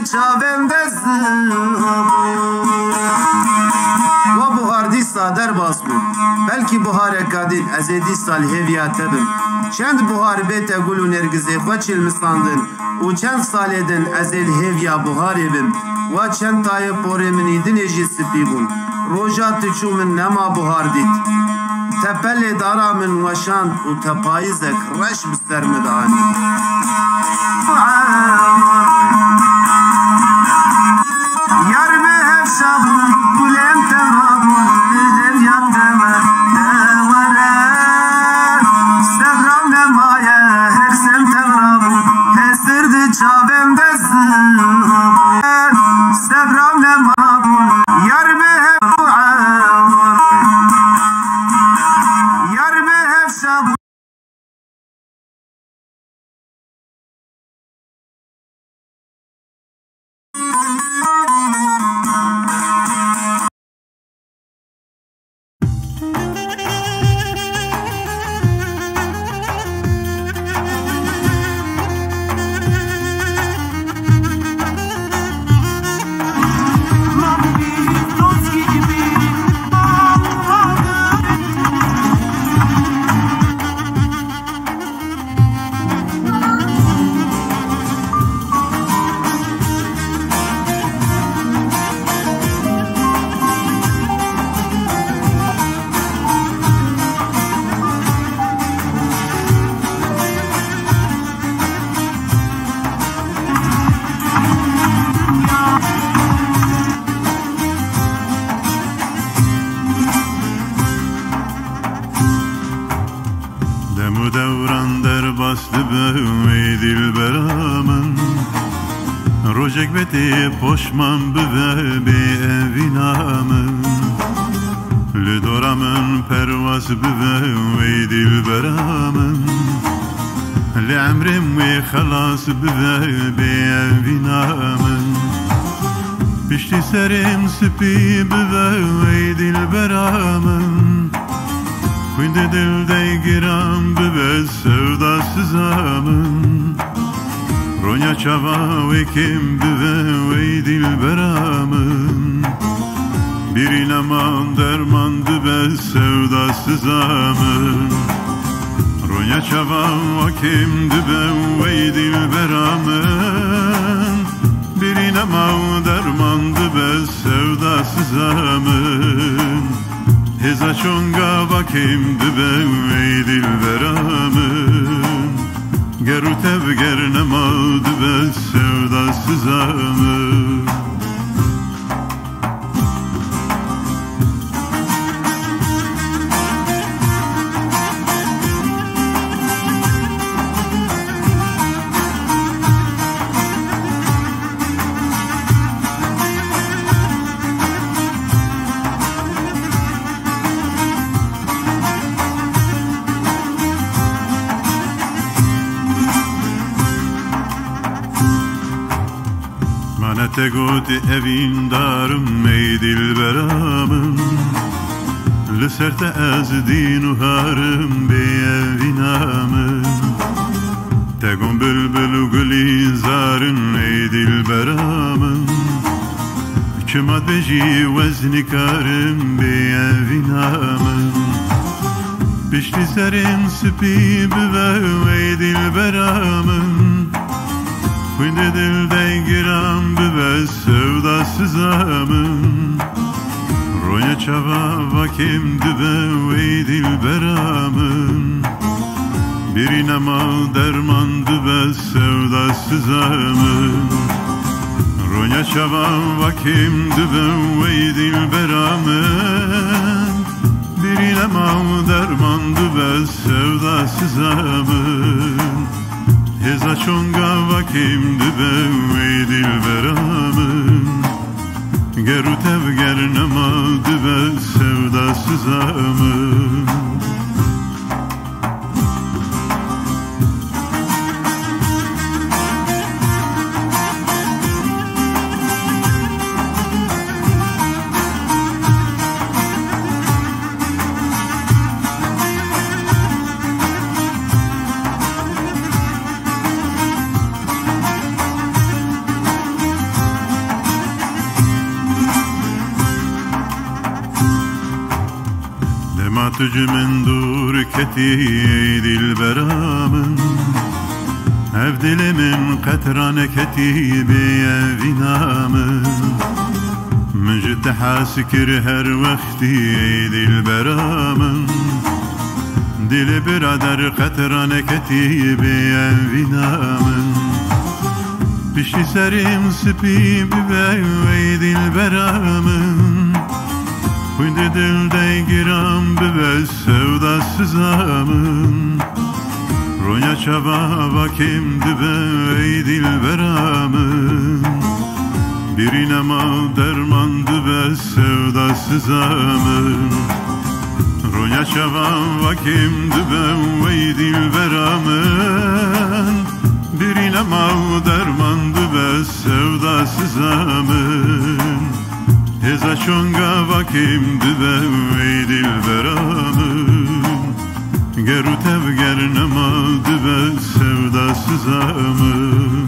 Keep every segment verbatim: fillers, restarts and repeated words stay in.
çavem dezim Ve buhar dista der basbu Belki buhar kadin ez dista liheviyatebim Çend buhar bete gulu nergize Xvaçil misandın U çend saledin ez lihevya buhar ebim Ve çend taye poremin idin eji spibun Roja tüçumin nema buhar dit Tepeli dara min veşand U tepayizek reş bister midani Yar be hep şabun Kulem tevabun Lihev yattemel Devare Sevram nemaya Her sem tevrabun Hesirdi çavem dezim Sevram nemabun Yar be hep Yar be hep şabun Poşman büve bi evinamın Lüdoramın pervaz büve ve dilberamın L'emrim ve halas büve bi evinamın Pişti serim sipi büve ve dilberamın Kundi dilde giram büve sevdasızamın Ronya çava ve kim büve ve dilberamın Bir inaman derman büve sevdasızamın Ronya çava ve kim büve ve dilberamın Bir inaman derman büve sevdasızamın Heza çonga ve kim büve ve dilberamın Geru tevger nemadı be sevdasızamın Te goti evin darım ey dilberamın Lüserte ez dinu harım bey evinamın Tegon bülbül gülü zarın ey dilberamın Çömat beji vezni karım bey evinamın Pişti serin sipi büve ey dilberamın Kundi dilde giram büve sevdasızamın Ronya çava vakim düve ve dilberamın Bir inama derman düve sevdasızamın Ronya çava vakim düve ve dilberamın Bir inama derman düve sevdasızamın Heza çonga vakim dübe ve dilberamın Geru tevger nema dübe sevdasızamın تجي من دور كتي دلبرامن أبدل من قطران كتيبي فينامن من جد حاسكر هر وقتي دلبرامن دل برادر قطران كتيبي فينامن بشي سريم سبي بباوي دلبرامن وين دل دايقرام ببس سودا سزامن رویا çaba bakayım dibe ey dilberamın birine mal derman dibe sevdasız amın roya çaba bakayım dibe ey dilberamın birine mal derman dibe sevdasız amın heza şonga bakayım dibe ey dilberamın Geru tevger nemadı be sevdasız amın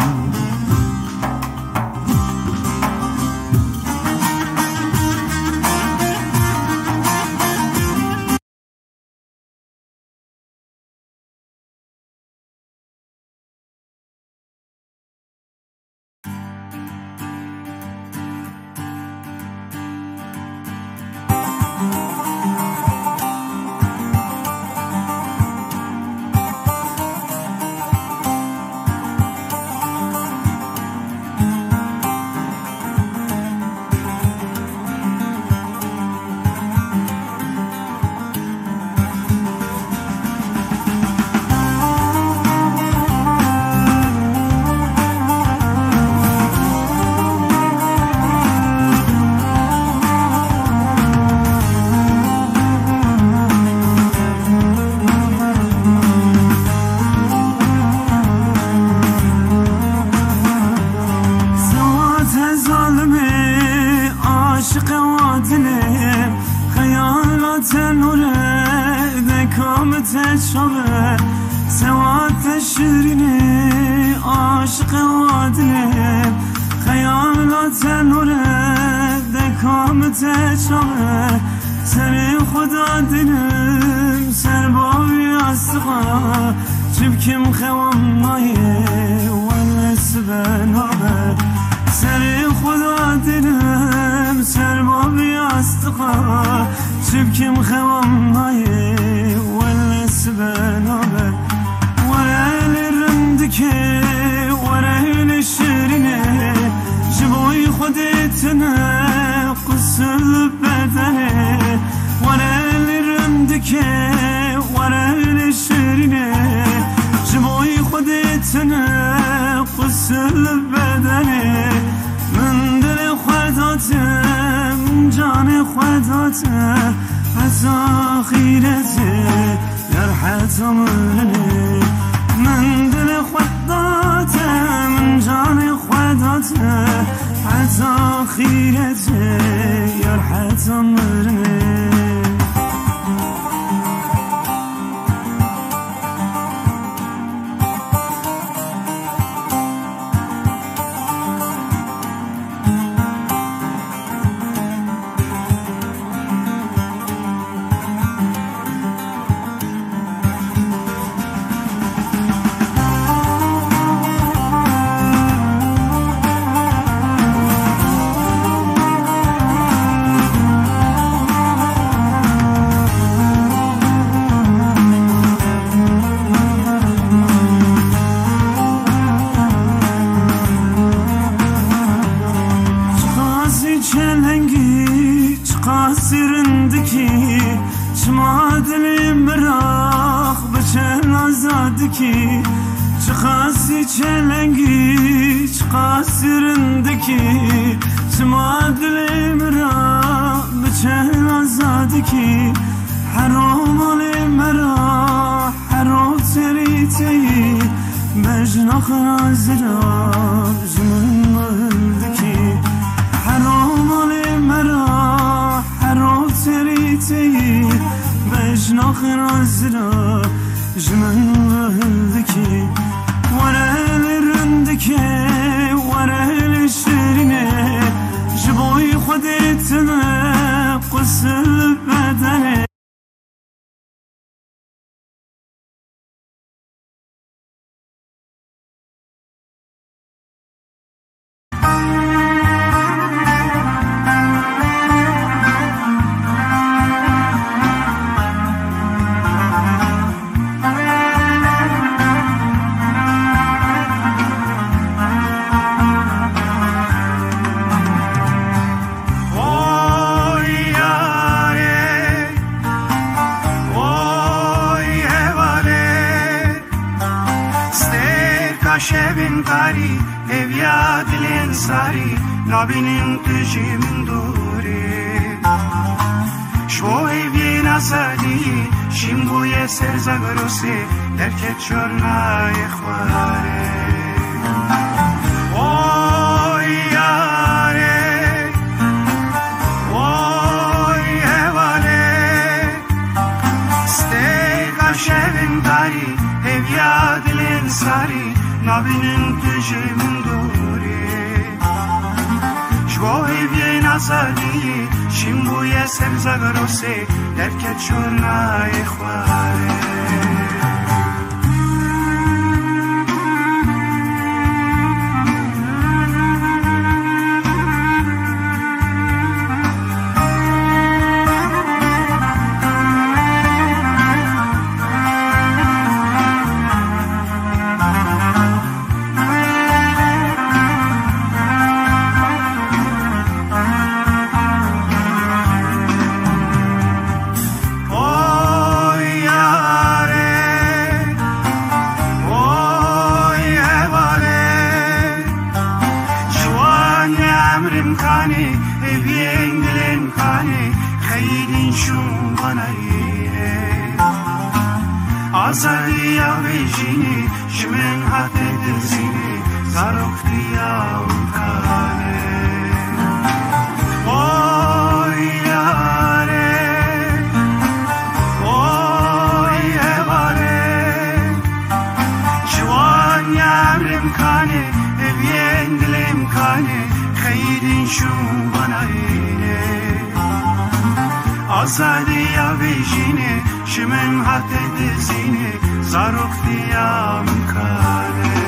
شبه سوات شیرینه عاشق وادله خیالات نوره دکامت شبه سر خدا دلم سر باوی استقا چبکم خوام نایه ولس بنابه سر خدا دلم سر باوی استقا چبکم خوام نایه بنابه ورال رندكي ورال الشرينة جبوي خديتنا قصر بدني ورال رندكي ورال الشرينة جبوي خديتنا قصر بدني من دل خداته من جان خداته عزا خيرته يرحت عمرني من دل خداته من جان خداته عزا خيرته يرحت عمرني قاسرندكي شمادلي مراخ بچن آزادكي چخاسی چلنگی قاسرندكي شمادلي مراخ بچن آزادكي حرام علي مراخ حرام تريتي بجناخ رازراب جمن مهلدكي حرام علي مراخ حرام تريتي بجناخ رازراب جمن مهلدكي ورا الرندكي ورا الشرينة جبوي خديتنا قصر بدني tari evya dilin sari nabinin tüjimin duri şo evye nasadi şimbuye serzagrosi derket çorna ikhware oy yare oy evare stega şevin tari evya dilin sari nabinin tüjimin duri şo evye nasadi şimbuye serzagrosi derket çorna ikhware Azadiya vejini Shimen hate dizini Zaroktiya ukane Oy yare Oy evare Şuan yamrim kane Evyen dilim kane Khayrin şu bana ine Azadiya vejini Shimen hate dizini Zaroktiya mkane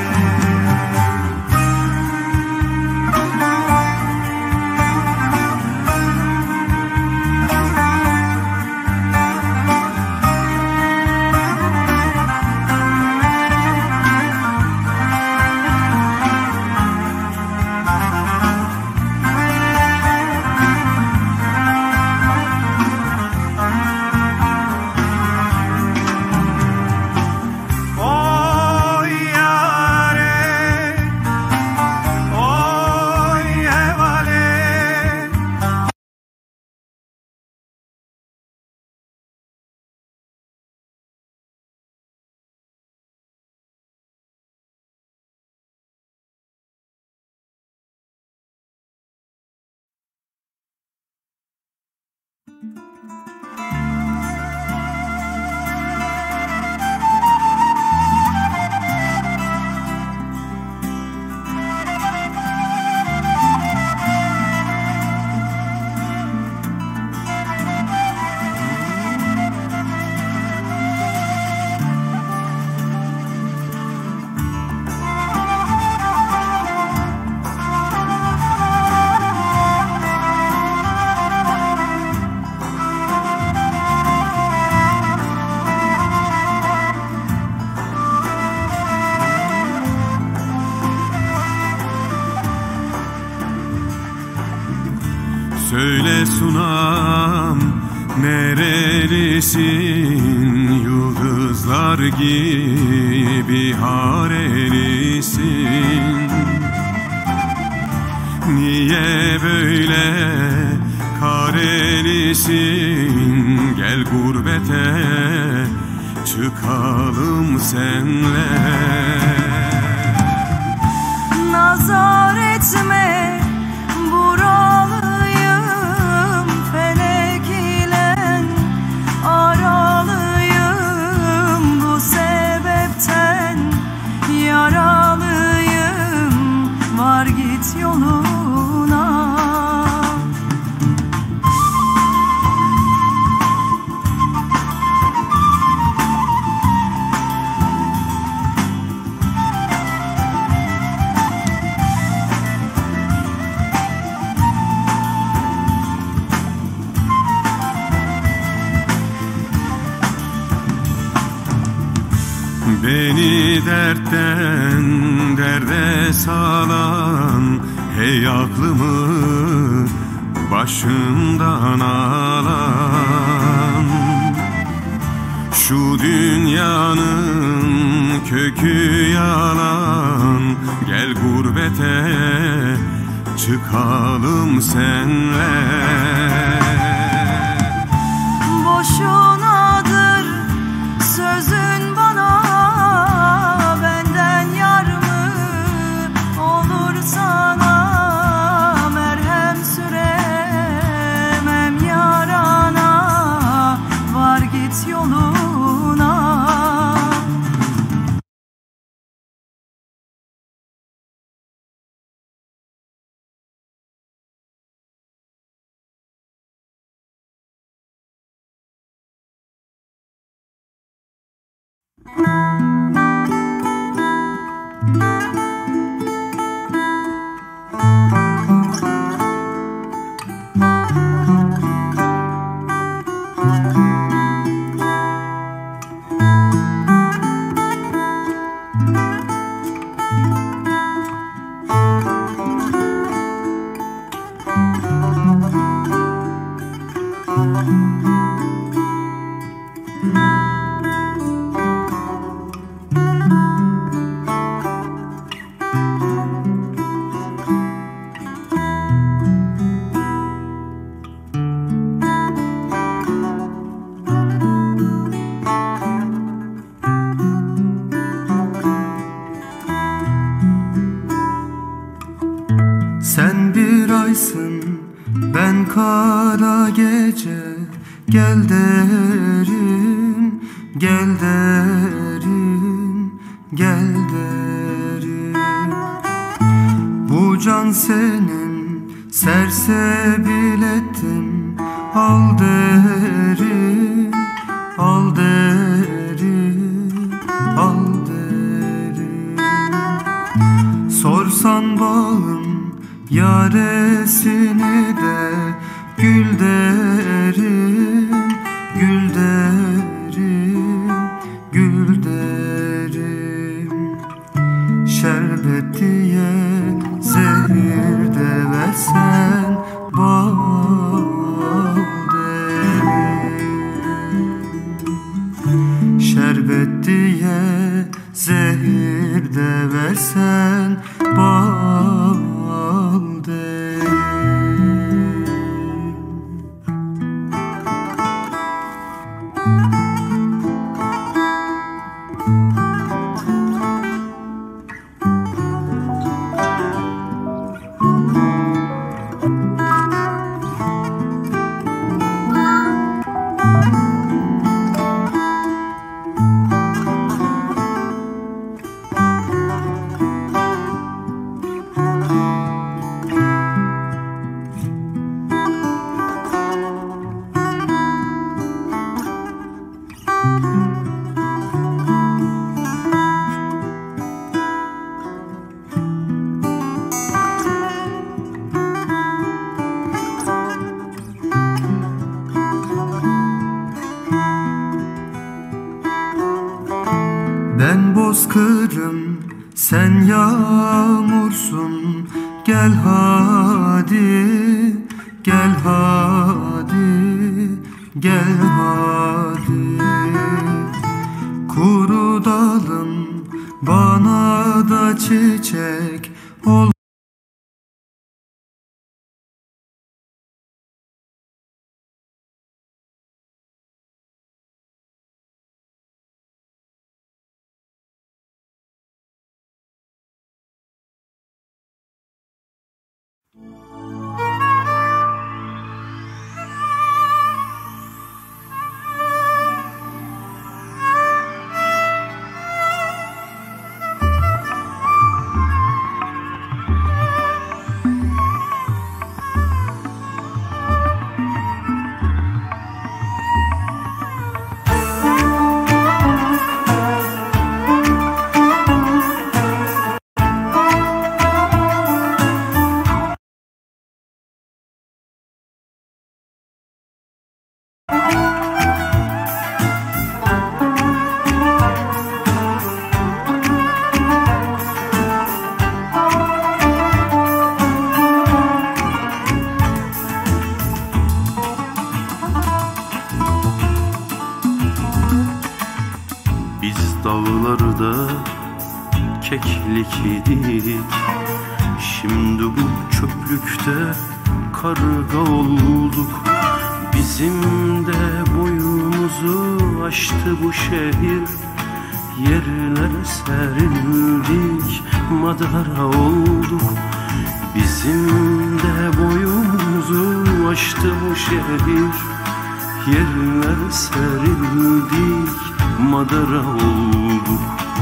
Söyle sunam nerelisin, yıldızlar gibi harelisin. Niye böyle karelisin, gel gurbete çıkalım senle. Nazar etme buralıyım, felek ile aralıyım, bu sebepten yaralıyım, var git yoluna. Beni dertten derde salan, hey aklımı başından alan. Şu dünyanın kökü yalan, gel gurbete çıkalım senle. Boşunadır sözün bana, benden yar mı olur sana? Merhem süremem yarana, var git yoluna. Sen bir aysın, ben kara gece. Gel derim, gel derim, gel derim. Bu can senin, sersebil ettim. Al derim, al derim, al derim. Sorsan bağım yaresini de, gül derim, gül derim, gül derim. Şerbet diye zehir de versen, bal derim. Şerbet diye zehir de versen, bal derim. Ben bozkırım, sen yağmursun. Gel hadi, gel hadi, gel hadi. Kuru dalım, bana da çiçek ol. Biz dağlarda keklik idik, Şimdi bu çöplükte karga olduk. Bizim de boyumuzu aştı bu şehir. Yerlere serildik, madara olduk. Bizim de boyumuzu aştı bu şehir. Yerlere serildik, madara olduk.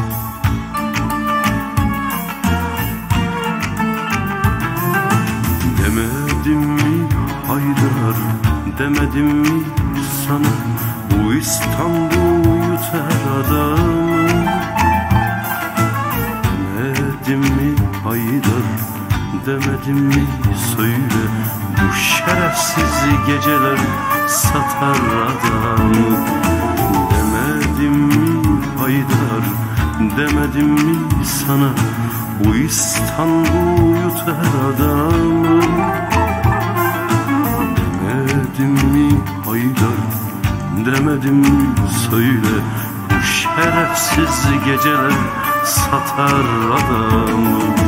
Demedim mi Haydar, demedim mi sana, bu İstanbul yutar adamı. Demedim mi Haydar, demedim mi söyle, bu şerefsiz geceler satar adamı. Demedim mi Haydar, demedim mi sana, bu İstanbul yutar adamı. Demedim mi Haydar, demedim mi söyle, bu şerefsiz geceler satar adamı.